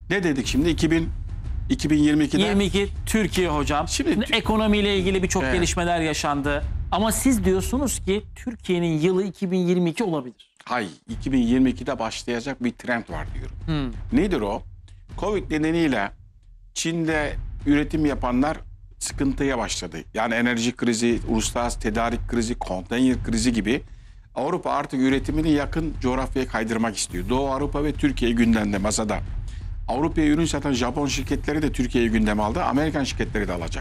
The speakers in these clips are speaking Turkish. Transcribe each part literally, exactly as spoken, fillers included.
Ne dedik şimdi? iki bin, iki bin yirmi iki'de. yirmi iki Türkiye hocam. Şimdi, Şimdi ekonomiyle ilgili birçok evet. gelişmeler yaşandı. Ama siz diyorsunuz ki Türkiye'nin yılı iki bin yirmi iki olabilir. Hayır, iki bin yirmi iki'de başlayacak bir trend var diyorum. Hmm. Nedir o? Covid nedeniyle Çin'de üretim yapanlar sıkıntıya başladı. Yani enerji krizi, uluslararası tedarik krizi, konteyner krizi gibi. Avrupa artık üretimini yakın coğrafyaya kaydırmak istiyor. Doğu Avrupa ve Türkiye gündemde, masada. Avrupa'ya ürün satan Japon şirketleri de Türkiye'yi gündeme aldı. Amerikan şirketleri de alacak.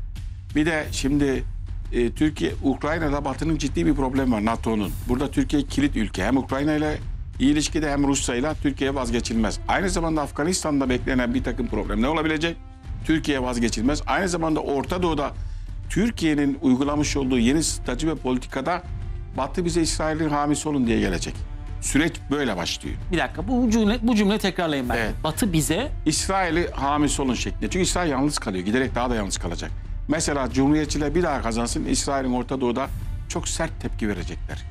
Bir de şimdi e, Türkiye, Ukrayna'da Batı'nın ciddi bir problemi var, NATO'nun. Burada Türkiye kilit ülke. Hem Ukrayna ile iyi ilişkide hem Rusya ile Türkiye vazgeçilmez. Aynı zamanda Afganistan'da beklenen bir takım problemler olabilecek. Türkiye vazgeçilmez. Aynı zamanda Orta Doğu'da Türkiye'nin uygulamış olduğu yeni statü ve politikada Batı bize İsrail'in hamisi olun diye gelecek. Süreç böyle başlıyor. Bir dakika bu cümle, bu cümle tekrarlayayım ben. Evet. Batı bize İsrail'i hamisi olun şeklinde. Çünkü İsrail yalnız kalıyor. Giderek daha da yalnız kalacak. Mesela Cumhuriyetçiler bir daha kazansın, İsrail'in Orta Doğu'da çok sert tepki verecekler.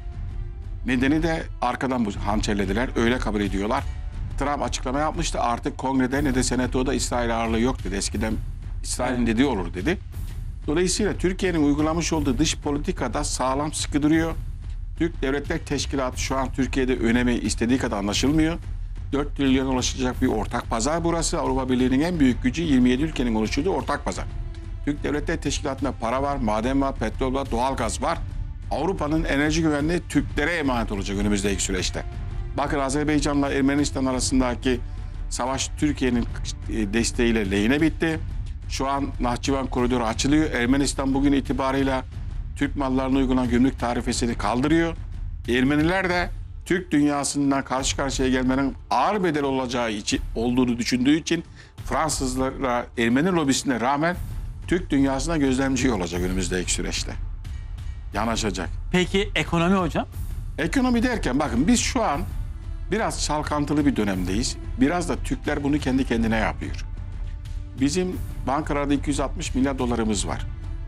Nedeni de arkadan bu hançerlediler. Öyle kabul ediyorlar. Trump açıklama yapmıştı. Artık kongrede ne de senatoda İsrail ağırlığı yok dedi. Eskiden İsrail'in dediği olur dedi. Dolayısıyla Türkiye'nin uygulamış olduğu dış politikada sağlam sıkı duruyor. Türk Devletler Teşkilatı şu an Türkiye'de önemi istediği kadar anlaşılmıyor. dört trilyona ulaşacak bir ortak pazar burası. Avrupa Birliği'nin en büyük gücü yirmi yedi ülkenin oluşturduğu ortak pazar. Türk Devletler Teşkilatı'nda para var, maden var, petrol var, doğalgaz var. Avrupa'nın enerji güvenliği Türklere emanet olacak önümüzdeki süreçte. Bakın Azerbaycan'la Ermenistan arasındaki savaş Türkiye'nin desteğiyle lehine bitti. Şu an Nahçıvan koridoru açılıyor. Ermenistan bugün itibarıyla Türk mallarına uygulanan gümrük tarifesini kaldırıyor. Ermeniler de Türk dünyasından karşı karşıya gelmenin ağır bedel olacağı için olduğunu düşündüğü için Fransızlara, Ermeni lobisine rağmen Türk dünyasına gözlemci olacak önümüzdeki süreçte. Yanaşacak. Peki ekonomi hocam? Ekonomi derken bakın biz şu an biraz çalkantılı bir dönemdeyiz. Biraz da Türkler bunu kendi kendine yapıyor. Bizim bankalarda iki yüz altmış milyar dolarımız var.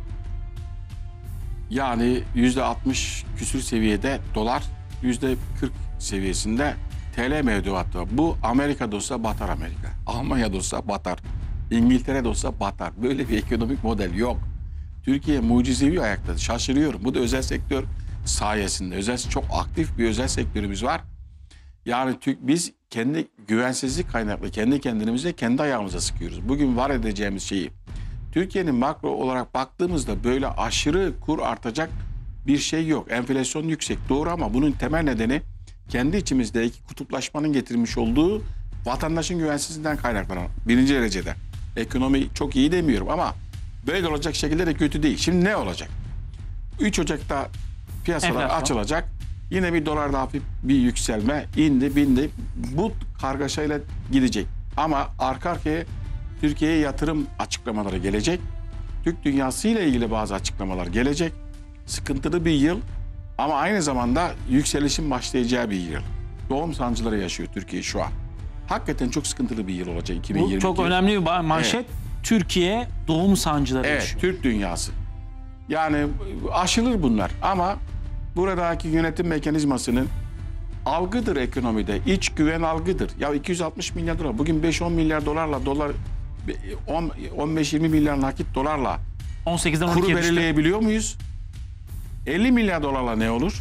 Yani yüzde altmış küsür seviyede dolar, yüzde kırk seviyesinde T L mevduatı var. Bu Amerika'da olsa batar Amerika. Almanya'da olsa batar. İngiltere'de olsa batar. Böyle bir ekonomik model yok. Türkiye mucizevi ayakta. Şaşırıyorum. Bu da özel sektör sayesinde. Özel, çok aktif bir özel sektörümüz var. Yani Türk, biz kendi güvensizlik kaynaklı kendi kendimize kendi ayağımıza sıkıyoruz. Bugün var edeceğimiz şeyi. Türkiye'nin makro olarak baktığımızda böyle aşırı kur artacak bir şey yok. Enflasyon yüksek doğru ama bunun temel nedeni kendi içimizdeki kutuplaşmanın getirmiş olduğu vatandaşın güvensizliğinden kaynaklanan birinci derecede. Ekonomi çok iyi demiyorum ama böyle olacak şekilde de kötü değil. Şimdi ne olacak? üç Ocak'ta piyasalar Enflasyon açılacak. Yine bir dolarda hafif bir yükselme indi bindi. Bu kargaşayla gidecek. Ama arka arkaya Türkiye'ye yatırım açıklamaları gelecek. Türk dünyası ile ilgili bazı açıklamalar gelecek. Sıkıntılı bir yıl ama aynı zamanda yükselişin başlayacağı bir yıl. Doğum sancıları yaşıyor Türkiye şu an. Hakikaten çok sıkıntılı bir yıl olacak iki bin yirmi iki. Bu çok önemli bir manşet. Evet. Türkiye doğum sancıları evet, yaşıyor. Türk dünyası. Yani aşılır bunlar ama buradaki yönetim mekanizmasının algıdır ekonomide. İç güven algıdır. Ya iki yüz altmış milyar dolar. Bugün beş on milyar dolarla dolar on beş yirmi milyar nakit dolarla on sekizden kuru belirleyebiliyor muyuz? elli milyar dolarla ne olur?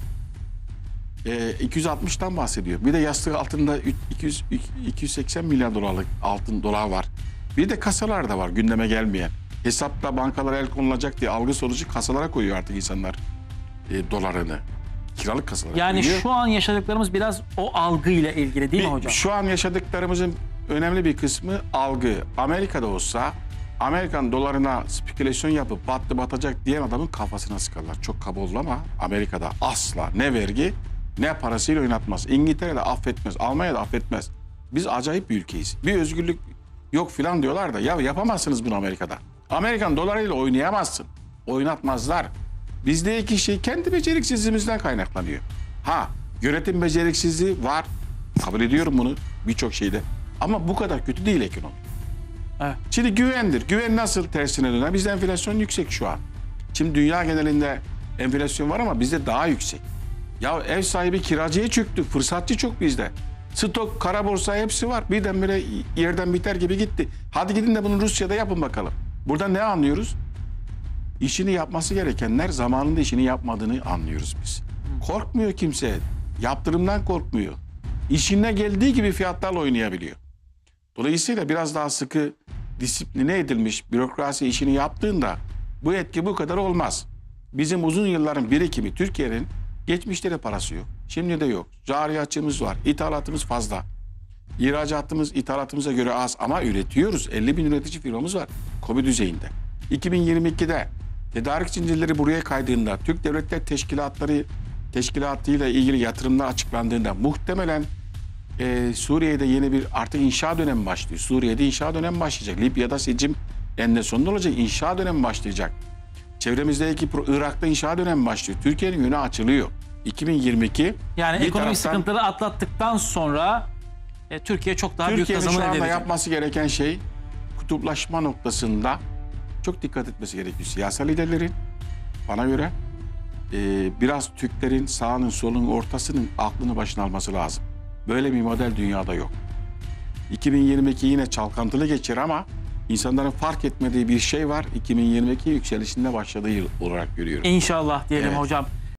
E, iki yüz altmıştan bahsediyor. Bir de yastık altında iki yüz iki yüz seksen milyar dolarlık altın dolar var. Bir de kasalar da var gündeme gelmeyen. Hesapta bankalara el konulacak diye algı sonucu kasalara koyuyor artık insanlar e, dolarını. Kiralık kasalara yani koyuyor. Şu an yaşadıklarımız biraz o algıyla ilgili değil bir, mi hocam? Şu an yaşadıklarımızın önemli bir kısmı algı. Amerika'da olsa Amerikan dolarına spekülasyon yapıp battı batacak diyen adamın kafasına sıkarlar. Çok kaba olur ama Amerika'da asla ne vergi ne parasıyla oynatmaz. İngiltere'de affetmez. Almanya'da affetmez. Biz acayip bir ülkeyiz. Bir özgürlük yok filan diyorlar da ya yapamazsınız bunu Amerika'da. Amerikan dolarıyla oynayamazsın. Oynatmazlar. Bizdeki şey kendi beceriksizliğimizden kaynaklanıyor. Ha, yönetim beceriksizliği var. Kabul ediyorum bunu birçok şeyde. Ama bu kadar kötü değil ekonomi. Evet. Şimdi güvendir. Güven nasıl tersine döner? Bizde enflasyon yüksek şu an. Şimdi dünya genelinde enflasyon var ama bizde daha yüksek. Ya ev sahibi kiracıya çöktü. Fırsatçı çok bizde. Stok, kara borsa hepsi var. Birdenbire yerden biter gibi gitti. Hadi gidin de bunu Rusya'da yapın bakalım. Burada ne anlıyoruz? İşini yapması gerekenler zamanında işini yapmadığını anlıyoruz biz. Korkmuyor kimse. Yaptırımdan korkmuyor. İşine geldiği gibi fiyatlarla oynayabiliyor. Dolayısıyla biraz daha sıkı disipline edilmiş bürokrasi işini yaptığında bu etki bu kadar olmaz. Bizim uzun yılların birikimi, Türkiye'nin geçmişte de parası yok. Şimdi de yok. Cari açığımız var. İthalatımız fazla. İhracatımız ithalatımıza göre az ama üretiyoruz. elli bin üretici firmamız var. KOBİ düzeyinde. iki bin yirmi ikide tedarik zincirleri buraya kaydığında, Türk Devletler Teşkilatları Teşkilatı'yla ilgili yatırımlar açıklandığında muhtemelen e, Suriye'de yeni bir artık inşa dönemi başlıyor. Suriye'de inşa dönemi başlayacak. Libya'da seçim eninde sonunda olacak. İnşa dönemi başlayacak. Çevremizdeki Irak'ta inşa dönemi başlıyor. Türkiye'nin yönü açılıyor. iki bin yirmi iki Yani bir ekonomik taraftan sıkıntıları atlattıktan sonra e, Türkiye çok daha büyük Türkiye'nin kazanım şu elde anda edecek. yapması gereken şey kutuplaşma noktasında çok dikkat etmesi gerekiyor. Siyasal liderlerin bana göre e, biraz Türklerin sağının solun ortasının aklını başına alması lazım. Böyle bir model dünyada yok. iki bin yirmi iki yine çalkantılı geçer ama insanların fark etmediği bir şey var. iki bin yirmi iki yükselişinde başladığı yıl olarak görüyorum. İnşallah diyelim Evet. hocam.